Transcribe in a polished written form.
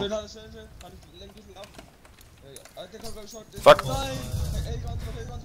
Schön. Kann ich lenken, diesen ab. Der kommt, glaub ich, short. Fuck. Nein! Ey, ganz.